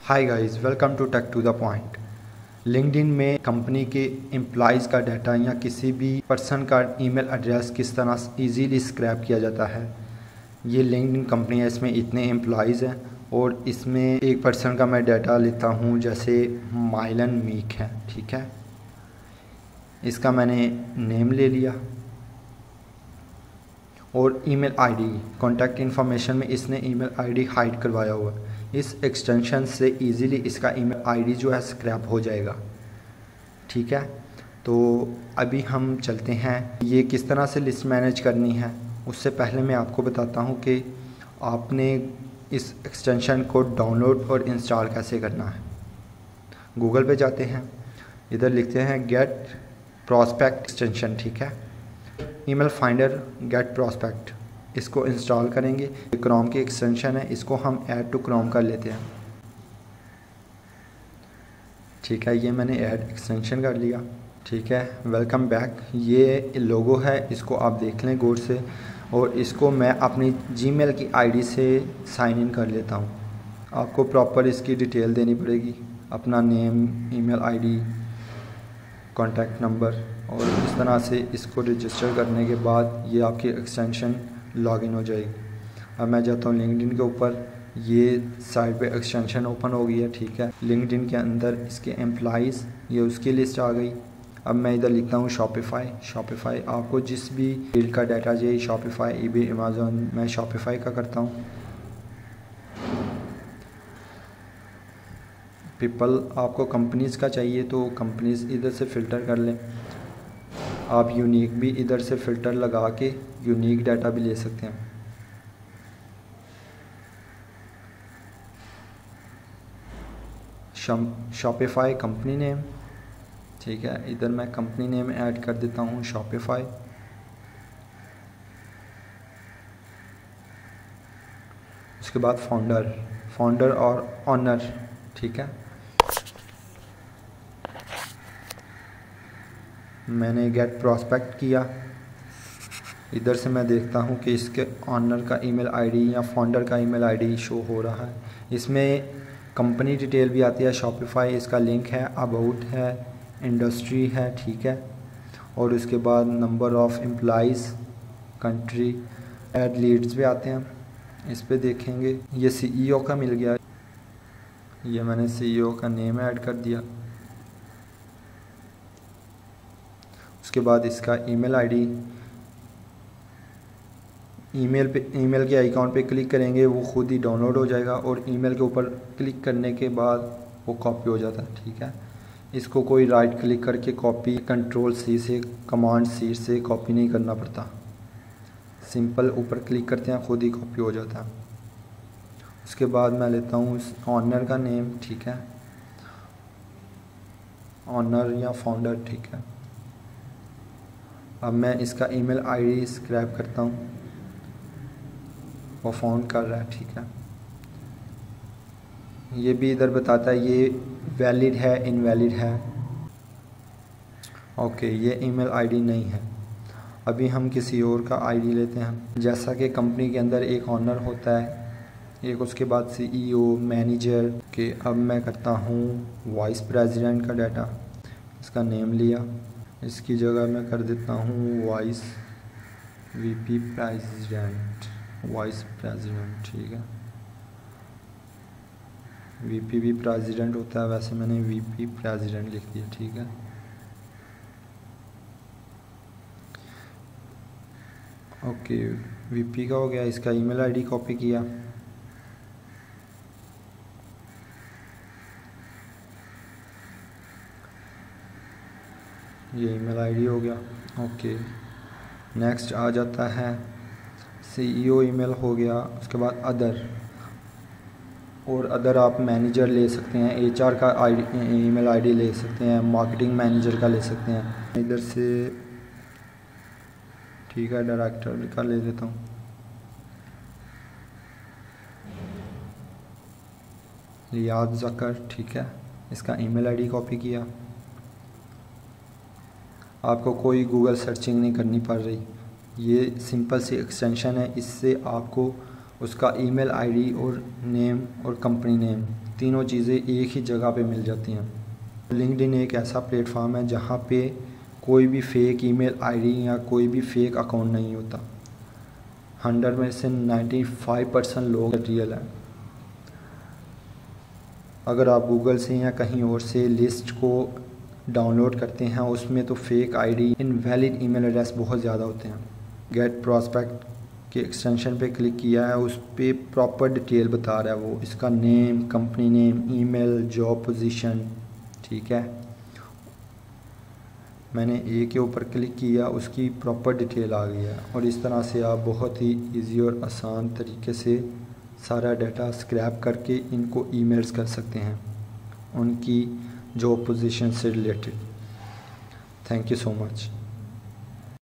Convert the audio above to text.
Hi guys, welcome to tech to the point. LinkedIn में company के employees का data या किसी भी पर्सन का ईमेल एड्रेस किस तरह इजीली स्क्रैप किया जाता है। ये लिंक्डइन कंपनी है, इसमें इतने एम्प्लॉयज़ हैं और इसमें एक पर्सन का मैं डाटा लेता हूँ, जैसे माइलन मीक है, ठीक है। इसका मैंने नेम ले लिया और ईमेल आईडी, कॉन्टैक्ट इन्फॉर्मेशन में इसने ईमेल आईडी हाइड करवाया हुआ है। इस एक्सटेंशन से इजीली इसका ईमेल आईडी जो है स्क्रैप हो जाएगा, ठीक है। तो अभी हम चलते हैं, ये किस तरह से लिस्ट मैनेज करनी है। उससे पहले मैं आपको बताता हूँ कि आपने इस एक्सटेंशन को डाउनलोड और इंस्टॉल कैसे करना है। गूगल पे जाते हैं, इधर लिखते हैं गेट प्रॉस्पेक्ट एक्सटेंशन, ठीक है। ईमेल फाइंडर गेट प्रॉस्पेक्ट, इसको इंस्टॉल करेंगे। क्रोम की एक्सटेंशन है, इसको हम ऐड टू क्रोम कर लेते हैं, ठीक है। ये मैंने ऐड एक्सटेंशन कर लिया, ठीक है। वेलकम बैक, ये लोगो है, इसको आप देख लें गौर से। और इसको मैं अपनी जीमेल की आईडी से साइन इन कर लेता हूँ। आपको प्रॉपर इसकी डिटेल देनी पड़ेगी, अपना name, email ID, contact number, और इस तरह से इसको रजिस्टर करने के बाद ये आपकी एक्सटेंशन लॉगिन हो जाएगी। अब मैं जाता हूँ लिंक्डइन के ऊपर, ये साइड पे एक्सटेंशन ओपन हो गई है, ठीक है। लिंक्डइन के अंदर इसके एम्प्लॉइज़, ये उसकी लिस्ट आ गई। अब मैं इधर लिखता हूँ शॉपिफाई। आपको जिस भी फील्ड का डाटा चाहिए, शॉपिफाई, ईबे, अमेज़न, मैं शॉपिफाई का करता हूँ। पीपल, आपको कंपनीज़ का चाहिए तो कंपनीज़ इधर से फ़िल्टर कर लें। आप यूनिक भी इधर से फ़िल्टर लगा के यूनिक डाटा भी ले सकते हैं। शॉपिफाई कंपनी नेम, ठीक है। इधर मैं कंपनी नेम ऐड कर देता हूँ शॉपिफाई। उसके बाद फाउंडर और ऑनर, ठीक है। मैंने गेट प्रॉस्पेक्ट किया। इधर से मैं देखता हूँ कि इसके ऑनर का ईमेल आईडी या फाउंडर का ईमेल आईडी शो हो रहा है। इसमें कंपनी डिटेल भी आती है, शॉपिफाई, इसका लिंक है, अबाउट है, इंडस्ट्री है, ठीक है। और उसके बाद number of employees, country, add leads भी आते हैं, इस पे देखेंगे। ये सीईओ का मिल गया, ये मैंने सीईओ का नेम ऐड कर दिया। उसके बाद इसका ईमेल आईडी, ईमेल के आइकॉन पे क्लिक करेंगे, वो खुद ही डाउनलोड हो जाएगा और ईमेल के ऊपर क्लिक करने के बाद वो कॉपी हो जाता है, ठीक है। इसको कोई राइट क्लिक करके कॉपी, कंट्रोल सी से, कमांड सी से कॉपी नहीं करना पड़ता, सिंपल ऊपर क्लिक करते हैं, खुद ही कॉपी हो जाता है। उसके बाद मैं लेता हूँ उस ऑनर का नेम, ठीक है, ऑनर या फाउंडर, ठीक है। अब मैं इसका ईमेल आईडी स्क्रैप करता हूँ, वो फाउंड कर रहा है, ठीक है। ये भी इधर बताता है ये वैलिड है, इनवैलिड है, ओके। ये ईमेल आईडी नहीं है। अभी हम किसी और का आईडी लेते हैं। जैसा कि कंपनी के अंदर एक ऑनर होता है, एक उसके बाद सीईओ, मैनेजर के। अब मैं करता हूँ वाइस प्रेसिडेंट का डाटा, इसका नेम लिया, इसकी जगह मैं कर देता हूँ vice VP president, vice president, ठीक है। वीपी भी प्रेसिडेंट होता है, वैसे मैंने वीपी प्रेसिडेंट लिख दिया, ठीक है। ओके, वीपी का हो गया। इसका ईमेल आईडी कॉपी किया, ये ईमेल आईडी हो गया, ओके। नेक्स्ट आ जाता है सीईओ, ईमेल हो गया। उसके बाद अदर, और अदर आप मैनेजर ले सकते हैं, एचआर का ईमेल आईडी ले सकते हैं, मार्केटिंग मैनेजर का ले सकते हैं। इधर से ठीक है, डायरेक्टर का ले लेता हूँ, लियाद ज़कर, ठीक है। इसका ईमेल आईडी कॉपी किया। आपको कोई गूगल सर्चिंग नहीं करनी पड़ रही, ये सिंपल सी एक्सटेंशन है, इससे आपको उसका ईमेल आईडी और नेम और कंपनी नेम, तीनों चीज़ें एक ही जगह पे मिल जाती हैं। लिंक्डइन एक ऐसा प्लेटफॉर्म है जहाँ पे कोई भी फेक ईमेल आईडी या कोई भी फेक अकाउंट नहीं होता। 100 में से 95% लोग रियल हैं। अगर आप गूगल से या कहीं और से लिस्ट को डाउनलोड करते हैं उसमें तो fake ID, invalid email address बहुत ज़्यादा होते हैं। गेट प्रॉस्पेक्ट के एक्सटेंशन पे क्लिक किया है, उस पर प्रॉपर डिटेल बता रहा है वो, इसका name, company name, email, job position, ठीक है। मैंने ए के ऊपर क्लिक किया, उसकी प्रॉपर डिटेल आ गई है। और इस तरह से आप बहुत ही इजी और आसान तरीके से सारा डाटा स्क्रैप करके इनको ईमेल्स कर सकते हैं उनकी जॉब पोजीशन से related. Thank you so much.